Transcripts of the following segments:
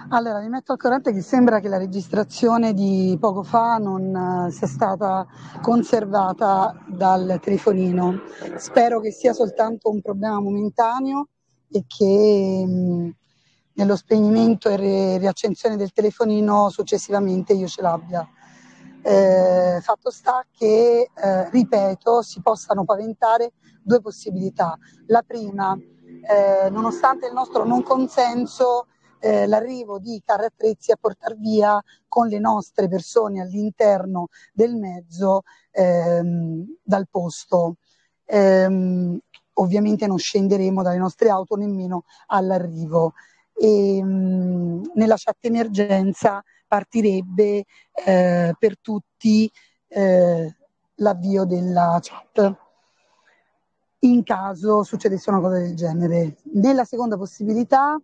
Allora, mi metto al corrente che sembra che la registrazione di poco fa non sia stata conservata dal telefonino. Spero che sia soltanto un problema momentaneo e che nello spegnimento e riaccensione del telefonino successivamente io ce l'abbia. Fatto sta che, ripeto, si possano paventare due possibilità. La prima, nonostante il nostro non consenso, l'arrivo di carri attrezzi a portar via con le nostre persone all'interno del mezzo dal posto. Ovviamente non scenderemo dalle nostre auto nemmeno all'arrivo e nella chat emergenza partirebbe per tutti l'avvio della chat in caso succedesse una cosa del genere. Nella seconda possibilità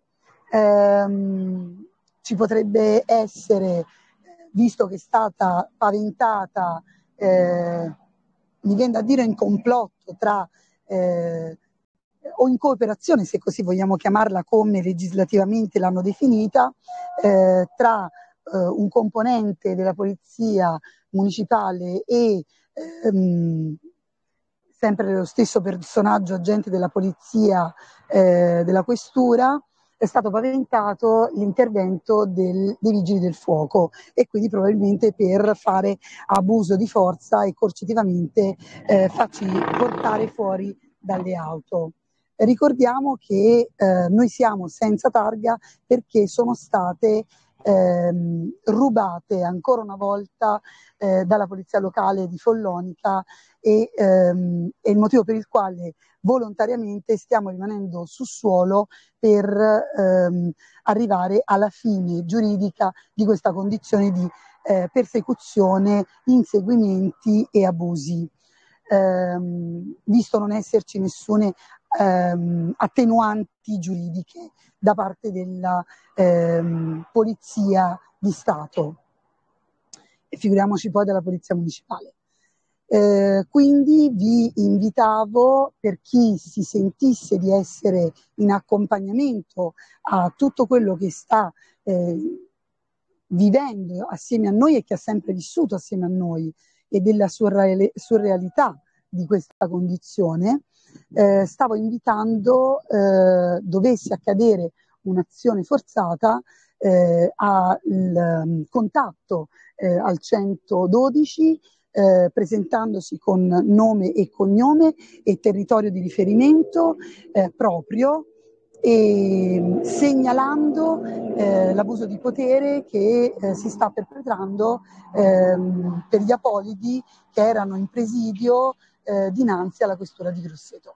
ci potrebbe essere, visto che è stata paventata, mi viene da dire in complotto tra o in cooperazione, se così vogliamo chiamarla, come legislativamente l'hanno definita, tra un componente della polizia municipale e sempre lo stesso personaggio agente della polizia della questura, è stato paventato l'intervento dei vigili del fuoco e quindi probabilmente per fare abuso di forza e coercitivamente farci portare fuori dalle auto. Ricordiamo che noi siamo senza targa perché sono state rubate ancora una volta dalla polizia locale di Follonica e è il motivo per il quale volontariamente stiamo rimanendo su suolo per arrivare alla fine giuridica di questa condizione di persecuzione, inseguimenti e abusi. Visto non esserci nessune attenuanti giuridiche da parte della Polizia di Stato e figuriamoci poi della Polizia Municipale. Quindi vi invitavo, per chi si sentisse di essere in accompagnamento a tutto quello che sta vivendo assieme a noi e che ha sempre vissuto assieme a noi e della surrealità di questa condizione, stavo invitando, dovesse accadere un'azione forzata, al contatto al 112, presentandosi con nome e cognome e territorio di riferimento proprio e segnalando l'abuso di potere che si sta perpetrando per gli apolidi che erano in presidio dinanzi alla questura di Grosseto.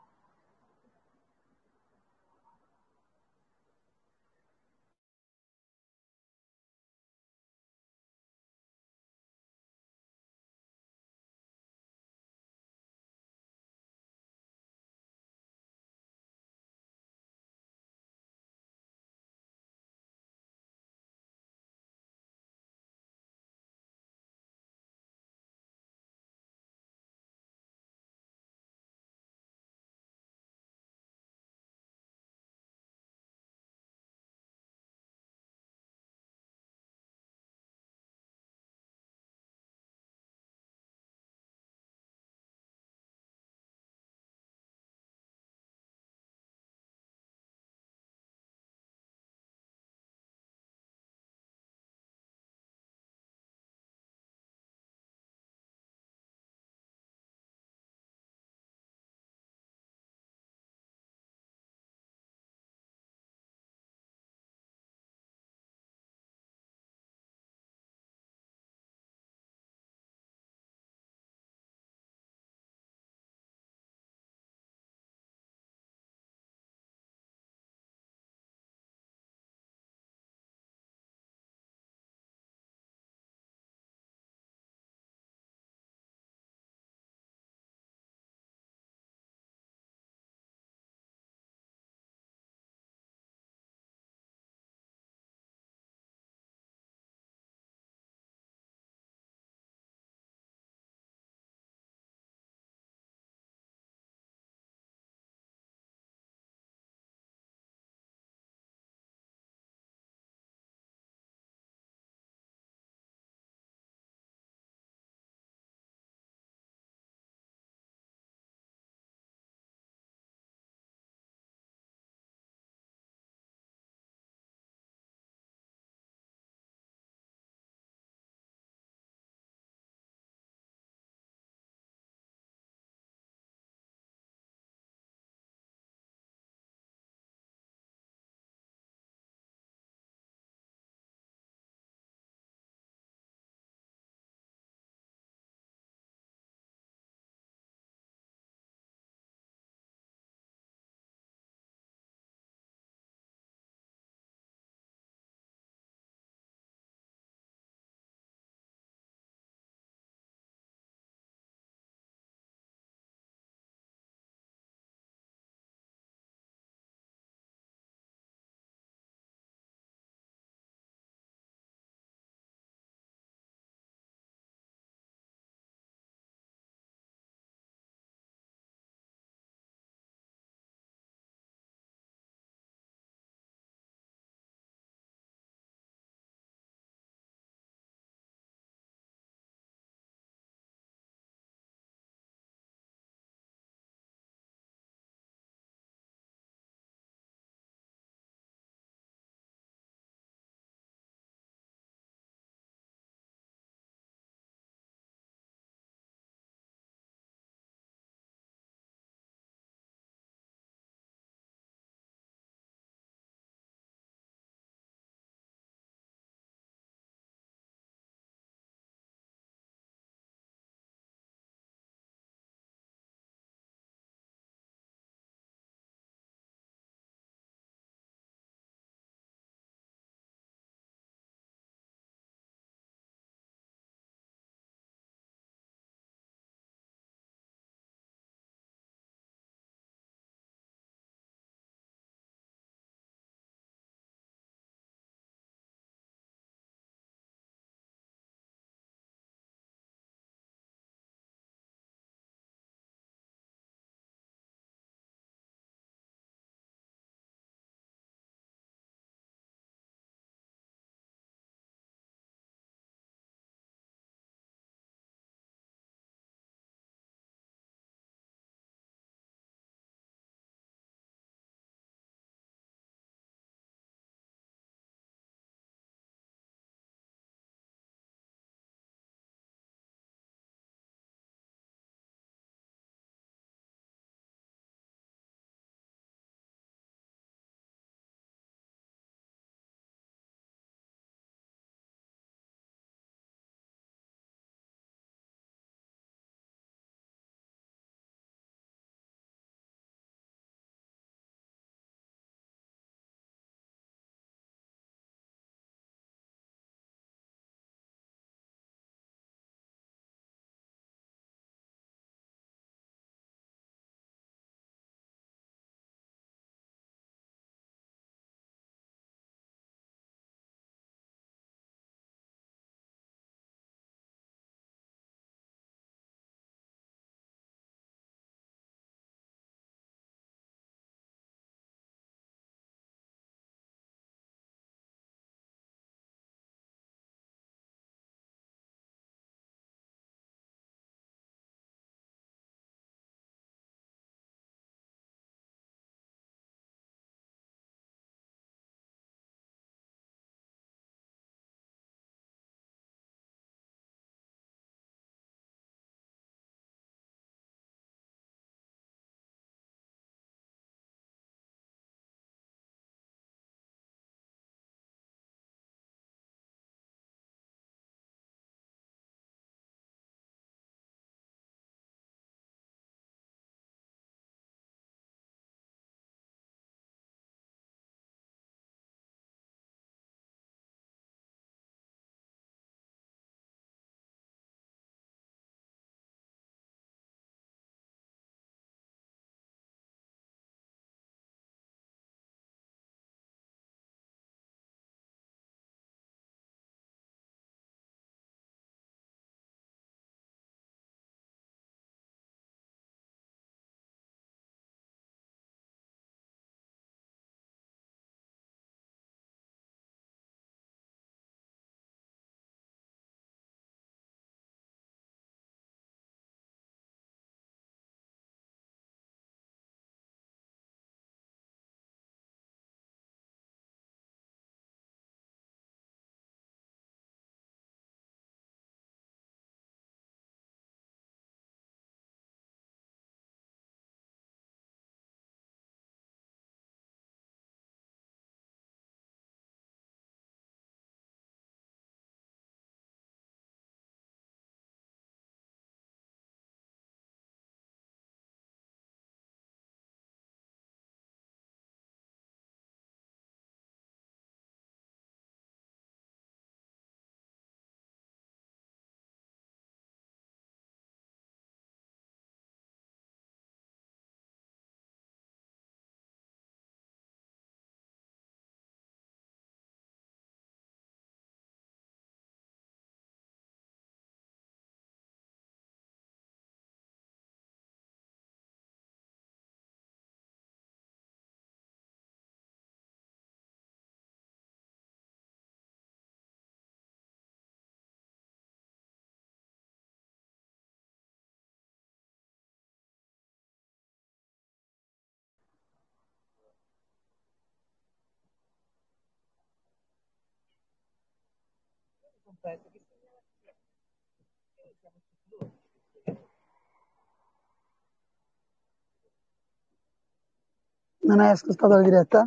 Non hai ascoltato la diretta?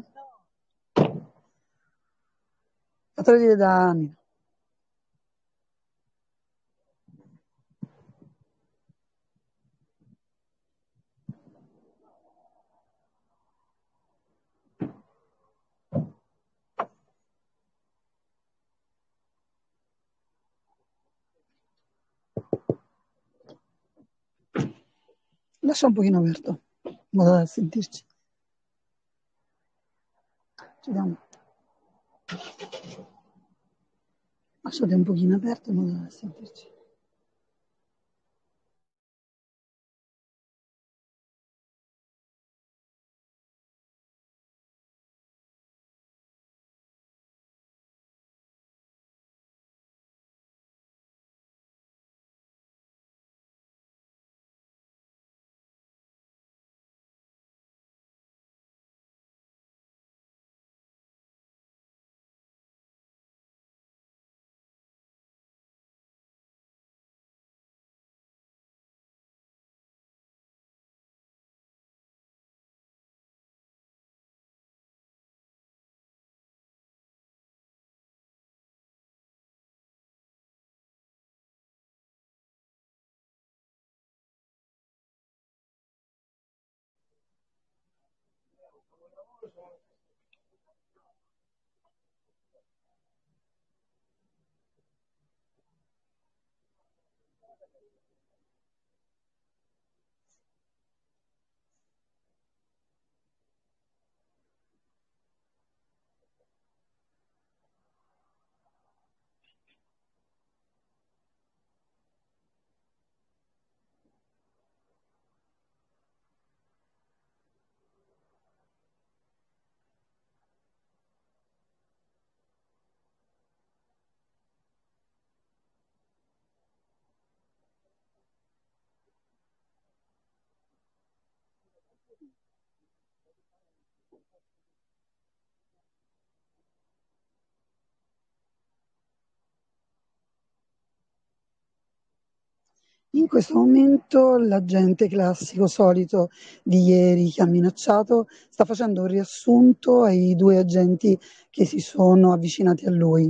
Fatelo dire da anni. Lascia un pochino aperto, in modo da sentirci. Ci diamo. Lasciate un pochino aperto in modo da sentirci. In questo momento l'agente classico solito di ieri che ha minacciato sta facendo un riassunto ai due agenti che si sono avvicinati a lui.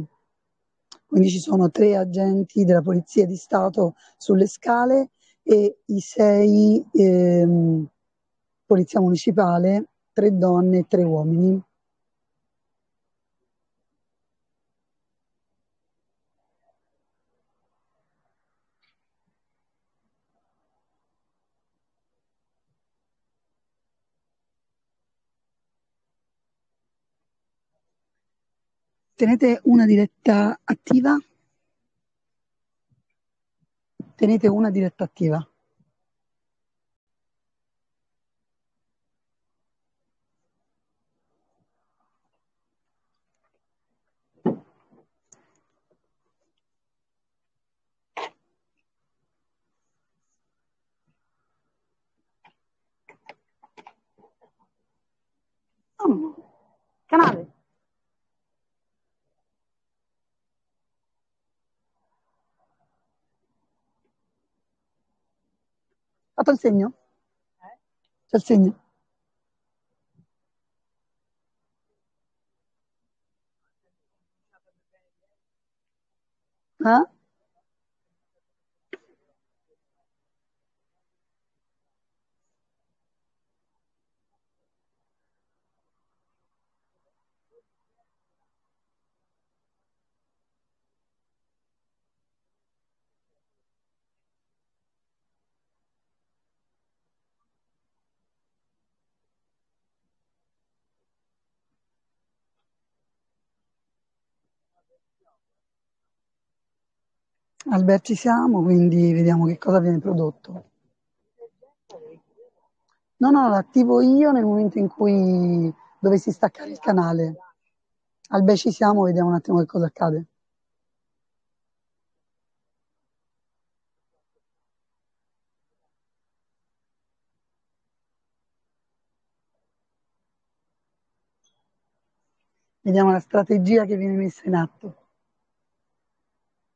Quindi ci sono 3 agenti della Polizia di Stato sulle scale e i 6 Polizia Municipale, 3 donne e 3 uomini. Tenete una diretta attiva? Tenete una diretta attiva. Oh, canale. Fatto il segno? C'è il segno? Eh? Albert, ci siamo, quindi vediamo che cosa viene prodotto. No, no, l'attivo io nel momento in cui dovessi staccare il canale. Albert, ci siamo, vediamo un attimo che cosa accade. Vediamo la strategia che viene messa in atto.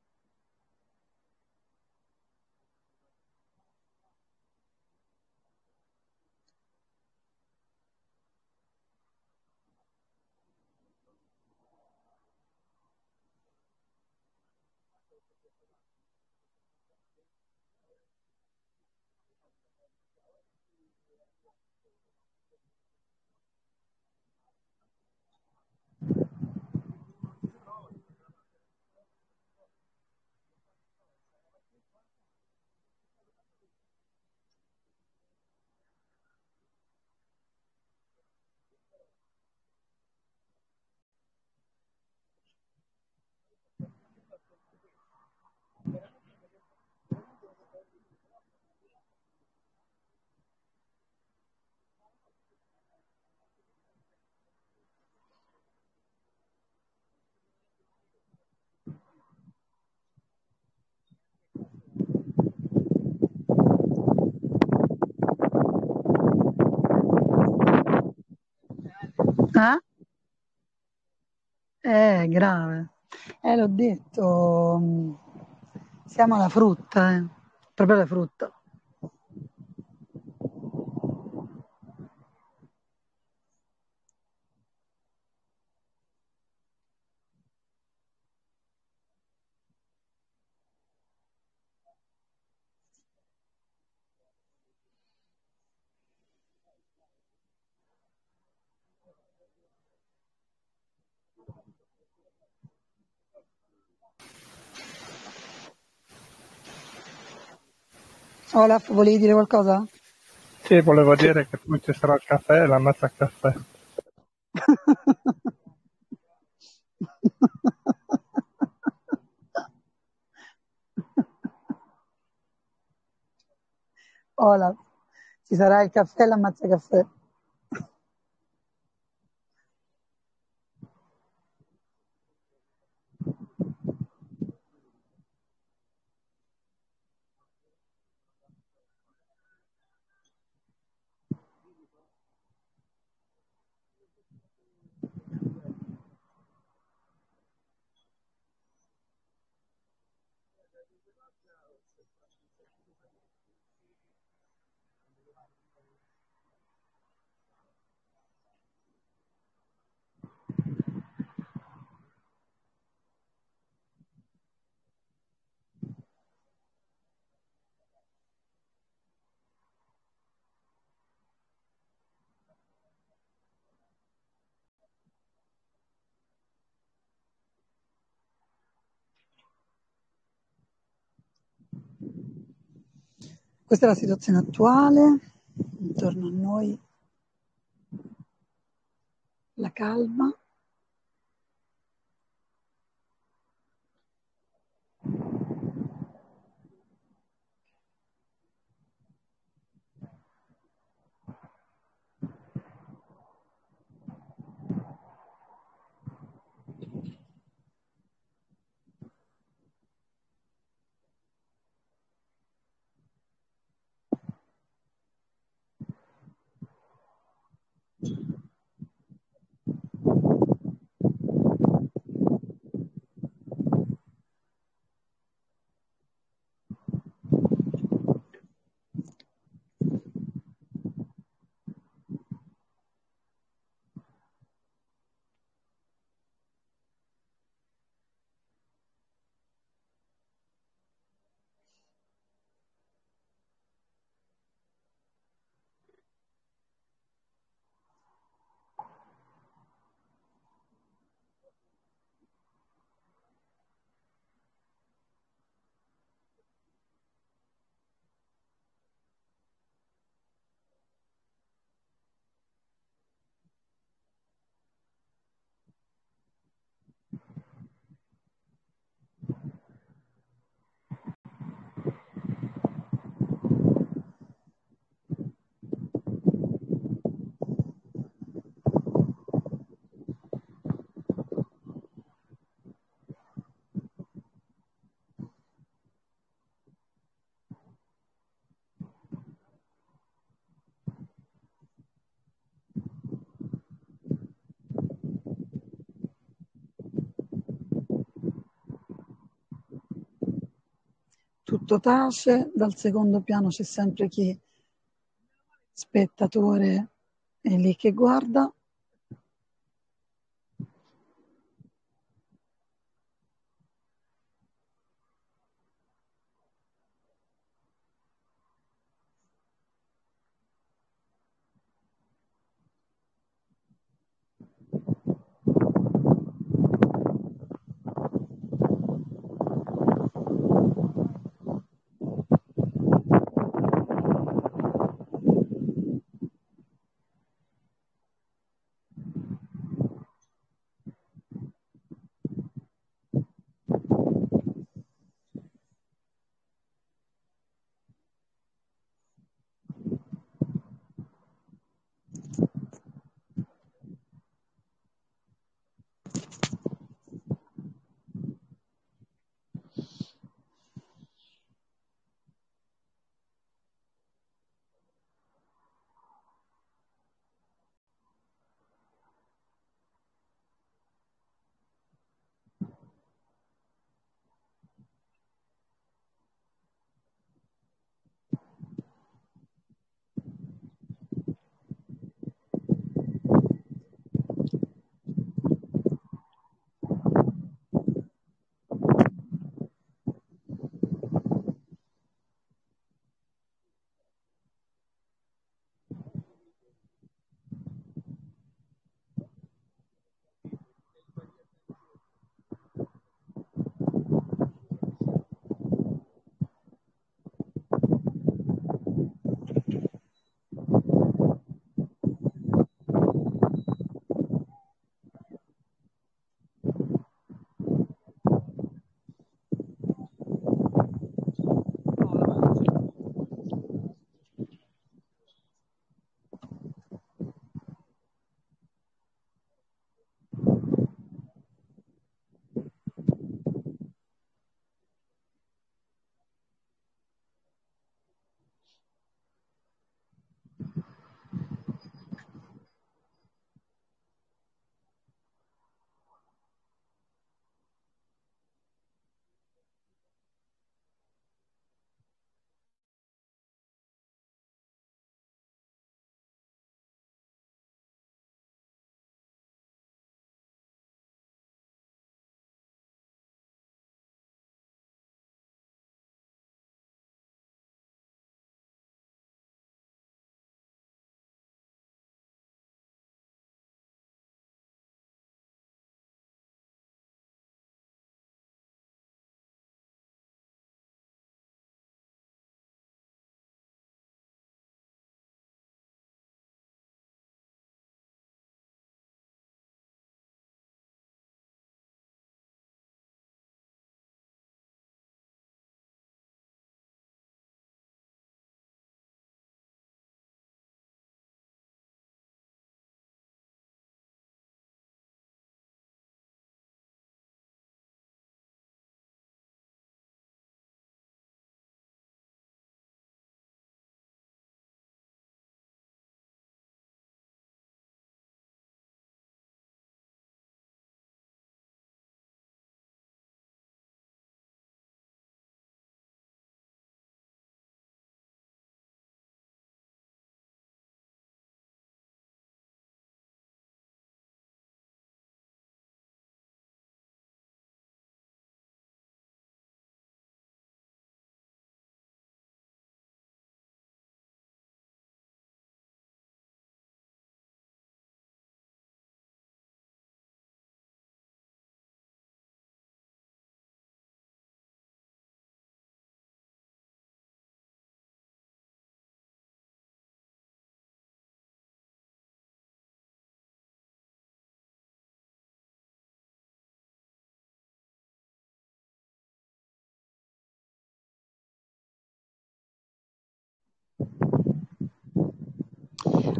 Eh? Grave. L'ho detto, siamo alla frutta, proprio alla frutta. Olaf, volevi dire qualcosa? Sì, volevo dire che poi ci sarà il caffè e la mezza al caffè. Olaf, ci sarà il caffè e l'ammazza caffè. Questa è la situazione attuale, intorno a noi la calma. Tutto tace, dal secondo piano c'è sempre chi spettatore è lì che guarda.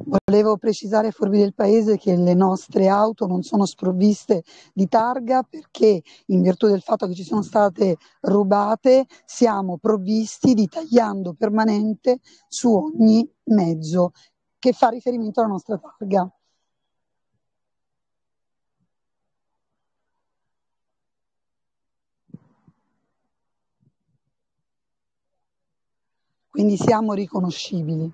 Volevo precisare ai furbi del paese che le nostre auto non sono sprovviste di targa perché, in virtù del fatto che ci sono state rubate, siamo provvisti di tagliando permanente su ogni mezzo che fa riferimento alla nostra targa. Quindi siamo riconoscibili.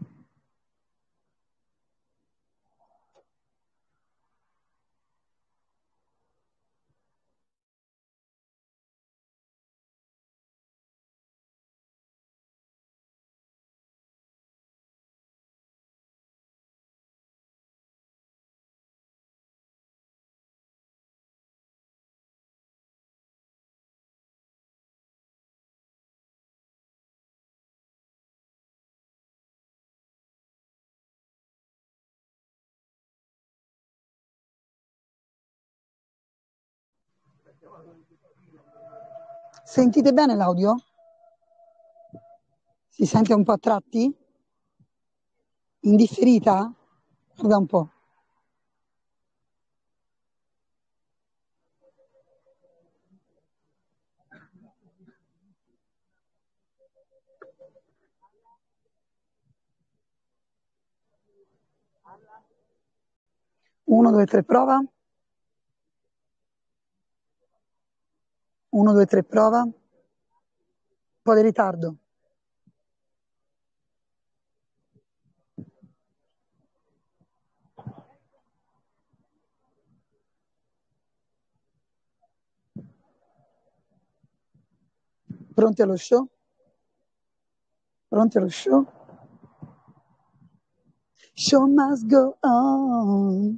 Sentite bene l'audio? Si sente un po' a tratti? Indifferita? Guarda un po'. Uno, due, tre, prova. 1, 2, 3, prova. Un po' di ritardo. Pronti allo show? Pronti allo show? Show must go on.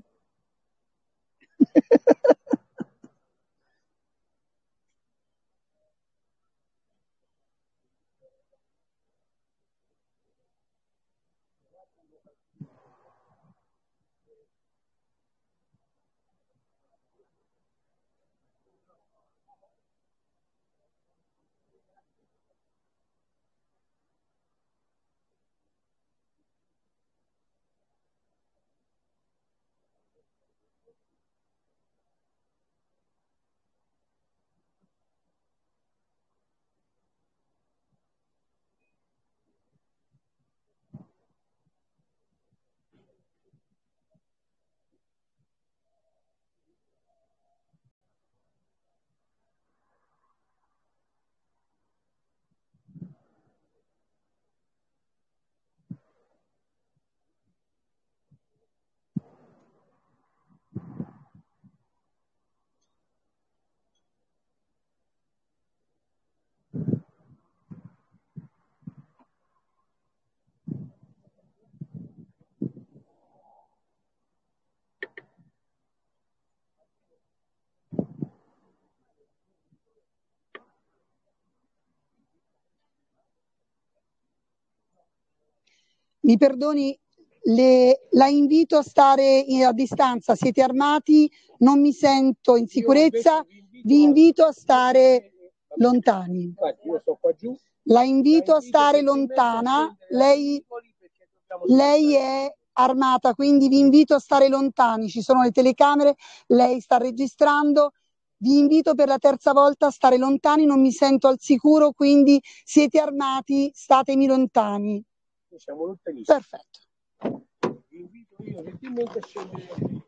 Mi perdoni, la invito a stare a distanza, siete armati, non mi sento in sicurezza, vi invito a stare lontani. La invito a stare lontana, lei è armata, quindi vi invito a stare lontani, ci sono le telecamere, lei sta registrando, vi invito per la terza volta a stare lontani, non mi sento al sicuro, quindi siete armati, statemi lontani. Siamo lontanissimi. Perfetto. Vi invito io gentilmente a scendere.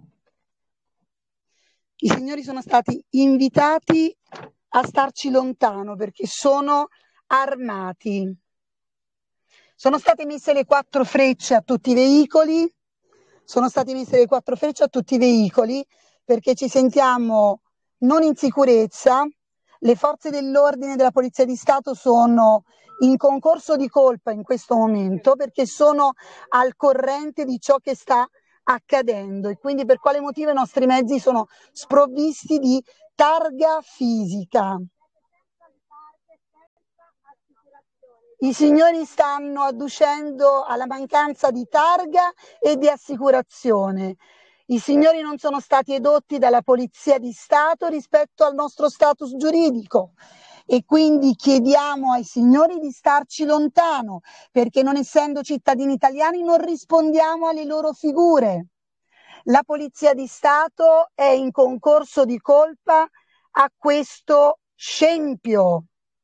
I signori sono stati invitati a starci lontano perché sono armati. Sono state messe le 4 frecce a tutti i veicoli. Sono state messe le 4 frecce a tutti i veicoli perché ci sentiamo non in sicurezza. Le forze dell'ordine della Polizia di Stato sono in concorso di colpa in questo momento perché sono al corrente di ciò che sta accadendo e quindi per quale motivo i nostri mezzi sono sprovvisti di targa fisica. I signori stanno adducendo alla mancanza di targa e di assicurazione. I signori non sono stati edotti dalla Polizia di Stato rispetto al nostro status giuridico. e quindi chiediamo ai signori di starci lontano, perché non essendo cittadini italiani non rispondiamo alle loro figure. La Polizia di Stato è in concorso di colpa a questo scempio.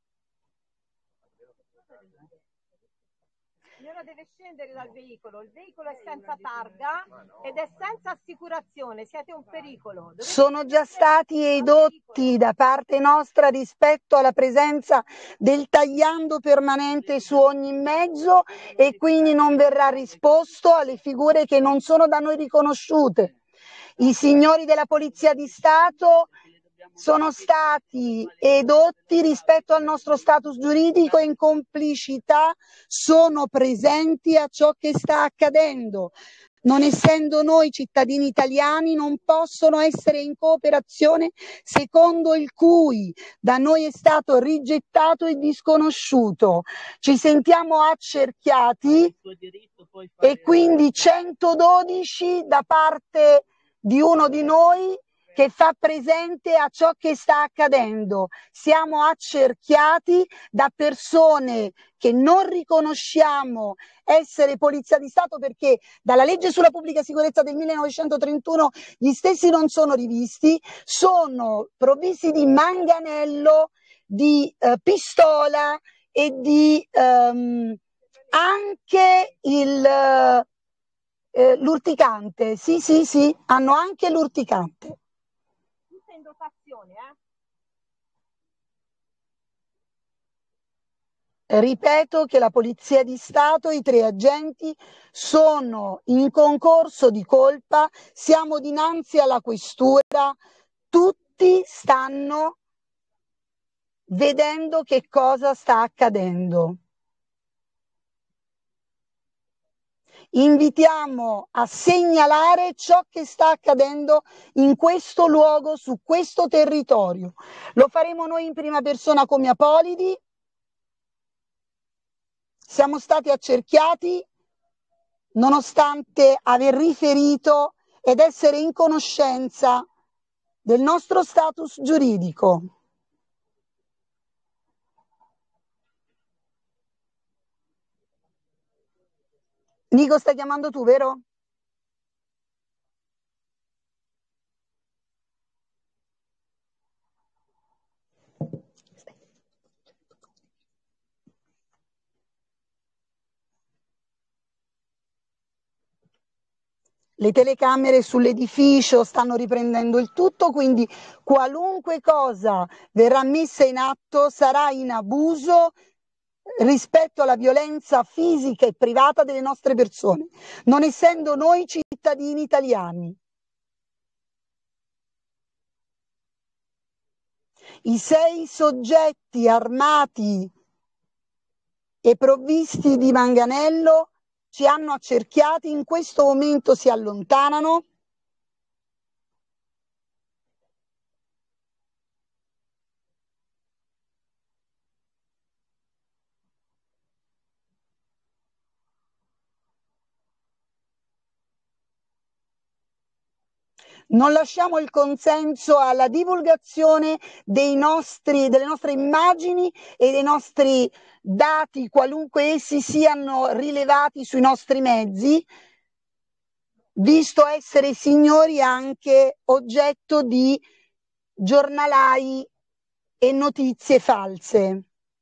Signora, deve scendere dal veicolo, il veicolo è senza targa ed è senza assicurazione, siete un pericolo. Sono già stati edotti da parte nostra rispetto alla presenza del tagliando permanente su ogni mezzo e quindi non verrà risposto alle figure che non sono da noi riconosciute. I signori della Polizia di Stato sono stati edotti rispetto al nostro status giuridico e in complicità sono presenti a ciò che sta accadendo. Non essendo noi cittadini italiani non possono essere in cooperazione secondo il cui da noi è stato rigettato e disconosciuto. Ci sentiamo accerchiati e quindi 112 da parte di uno di noi che fa presente a ciò che sta accadendo. Siamo accerchiati da persone che non riconosciamo essere Polizia di Stato perché dalla legge sulla pubblica sicurezza del 1931 gli stessi non sono rivisti, sono provvisti di manganello, di pistola e di anche l'urticante. Sì, hanno anche l'urticante. In dotazione, Ripeto che la Polizia di Stato, i 3 agenti sono in concorso di colpa, siamo dinanzi alla questura, tutti stanno vedendo che cosa sta accadendo. Invitiamo a segnalare ciò che sta accadendo in questo luogo, su questo territorio. Lo faremo noi in prima persona come Apolidi. Siamo stati accerchiati nonostante aver riferito ed essere in conoscenza del nostro status giuridico. Nico, stai chiamando tu, vero? Le telecamere sull'edificio stanno riprendendo il tutto, quindi qualunque cosa verrà messa in atto sarà in abuso rispetto alla violenza fisica e privata delle nostre persone, non essendo noi cittadini italiani. I 6 soggetti armati e provvisti di manganello ci hanno accerchiati, in questo momento si allontanano. Non lasciamo il consenso alla divulgazione delle nostre immagini e dei nostri dati, qualunque essi siano rilevati sui nostri mezzi, visto essere signori anche oggetto di giornalai e notizie false.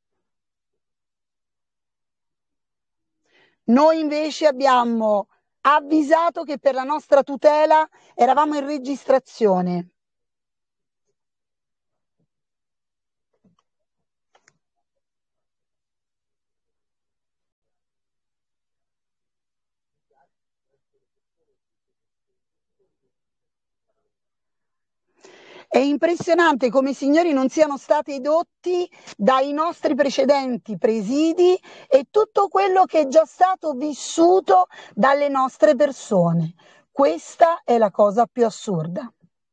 Noi invece abbiamo avvisato che per la nostra tutela eravamo in registrazione. È impressionante come i signori non siano stati edotti dai nostri precedenti presidi e tutto quello che è già stato vissuto dalle nostre persone. Questa è la cosa più assurda.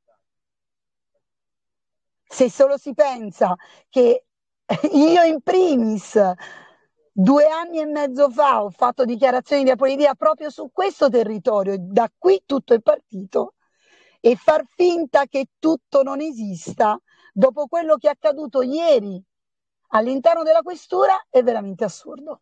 Se solo si pensa che io in primis 2 anni e mezzo fa ho fatto dichiarazioni di apolidia proprio su questo territorio e da qui tutto è partito. E far finta che tutto non esista dopo quello che è accaduto ieri all'interno della questura è veramente assurdo.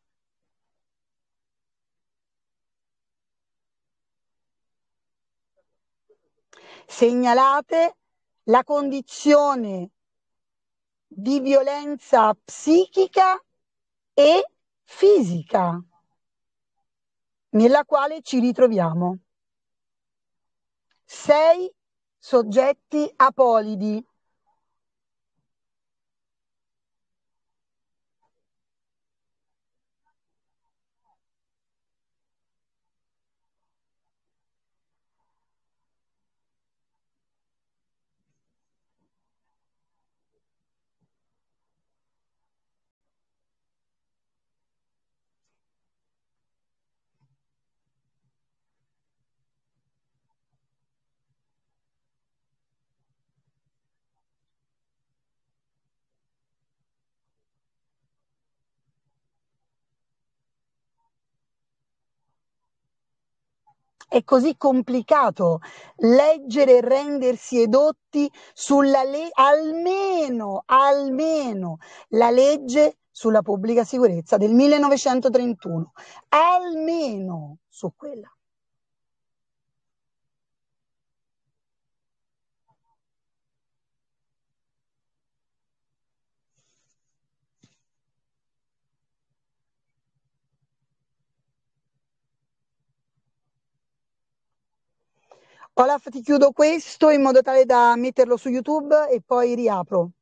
Segnalate la condizione di violenza psichica e fisica nella quale ci ritroviamo. 6 soggetti apolidi. È così complicato leggere e rendersi edotti sulla almeno la legge sulla pubblica sicurezza del 1931, almeno su quella. Olaf, ti chiudo questo in modo tale da metterlo su YouTube e poi riapro.